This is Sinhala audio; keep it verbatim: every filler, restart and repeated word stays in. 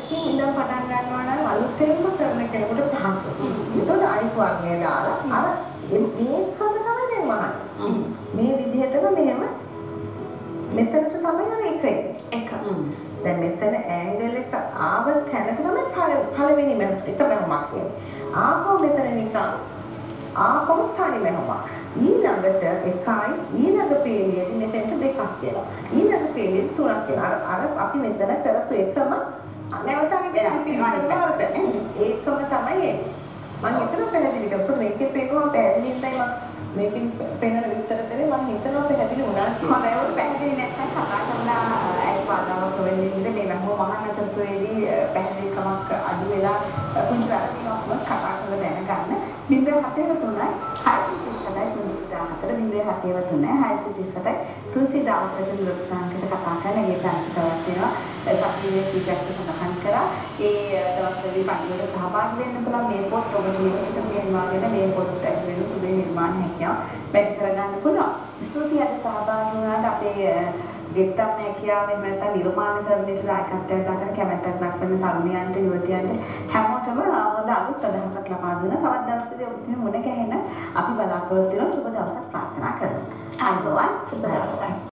එකකින් ඉඳන් පටන් ගන්නවා නම් අලුතෙන්ම කරන කෙනෙකුට පහසුයි. ඒතකොට අනිත් වර්ණය දාලා අර මේකම තමයි දැන් වහන්නේ. මේ විදිහටම මෙහෙම මෙතනට තමයි අර එක එක. දැන් මෙතන ඇන්ගල් එක ආව තැනට තමයි පළවෙනි එක මැහුමක් වෙන්නේ. ආපහු මෙතන නිකන් ආපහු තනි මැහුමක්. ඊළඟට එකයි ඊළඟ පේළියේදී මෙතෙන්ට දෙකක් වෙනවා. ඊළඟ පේළියේදී තුනක් වෙනවා. අර අර අපි මෙතන කරපු එකම නැවත අපි වෙනස් කරනවා. ඒකම තමයි එන්නේ. මම හිතනවා පැහැදිලි කරපොත් මේකේ පේනවා පැහැදිලි හින්දායි මම මේකෙන් පේන විස්තර කරේ මම හිතනවා පැහැදිලි වුණා කියලා. හොඳයි ඒක පැහැදිලි නැත්නම් කතා කරලා ඇයි බාධාවක් වෙන්නේ මේ මම මහාන අතරතුරේදී පැහැදිලිකමක් අඩු වෙලා පුංචි වැරදිනක් කතා කරලා දැනගන්න. බිංදුව හතේ තුනයි හයසිය තිස්සටයි තුන්සිය දාහතර බිංදුව හතේ තුනයි හයසිය තිස්සටයි තුන්සිය දාහතර දුරකථනයකට කතා කරන ගේ පන්තිකවත් වෙනවා. සක්‍රීය කීපයක් සඳහන් කරා. ඒ දවස්වලදී පන්තිවලට සහභාගී වෙන්න පුළුවන් මේ පොත් ඔබට නිවසට ගෙන්වාගෙන මේ පොත් ඇසුරෙන් තුබේ නිර්මාණ හැකියාව වැඩි කරගන්න පුළුවන්. ස්තුතියි අද සහභාගී වුණාට අපේ ගෙත්තම් හැකියාව එහෙම නැත්නම් නිර්මාණකරණයට දායකත්වයක් දක්වන කැමැත්තක් දක්වන තරුණයන්ට යුවතියන්ට හැමෝටම හොඳ අලුත් අදහසක් ලබා දුන්නා. තවත් දවසකදී ඔබට මුණ ගැහෙන අපි බලාපොරොත්තු වෙන සුබ දවසක් ප්‍රාර්ථනා කරනවා. ආයුබෝවන් සුබ දවසක්.